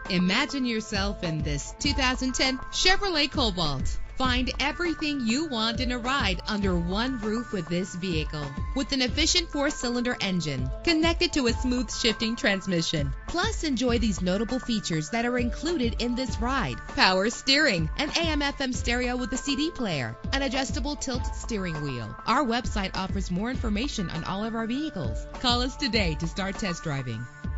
Imagine yourself in this 2010 Chevrolet Cobalt. Find everything you want in a ride under one roof with this vehicle. With an efficient 4-cylinder engine connected to a smooth shifting transmission. Plus, enjoy these notable features that are included in this ride: power steering, an AM/FM stereo with a CD player, an adjustable tilt steering wheel. Our website offers more information on all of our vehicles. Call us today to start test driving.